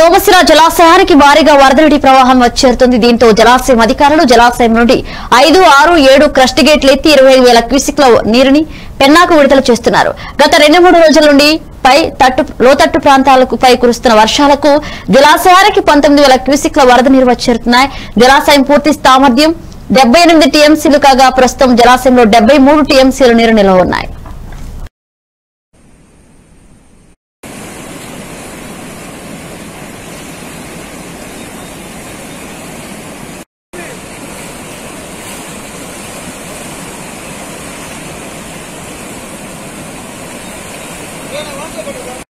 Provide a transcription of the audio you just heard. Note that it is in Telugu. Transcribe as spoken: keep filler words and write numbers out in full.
సోమశిల జలాశయానికి భారీగా వరద నీటి ప్రవాహం వచ్చేరుతుంది. దీంతో జలాశయం అధికారులు జలాశయం నుండి ఐదు ఆరు ఏడు క్రస్ట్ గేట్లు ఎత్తి ఇరవై ఐదు వేల క్యూసిక్ల నీరుని పెన్నాకు విడుదల చేస్తున్నారు. గత రెండు మూడు రోజుల నుండి పై తట్టు లోతట్టు ప్రాంతాలకు పై కురుస్తున్న వర్షాలకు జలాశయానికి పంతొమ్మిది వేల క్యూసిక్ల వరద నీరు వచ్చేరుతున్నాయి. జలాశయం పూర్తి సామర్థ్యం డెబ్బై ఎనిమిది టీఎంసీలు కాగా ప్రస్తుతం జలాశయంలో డెబ్బై మూడు టీఎంసీల నీరు నిల్వ ఉన్నాయి.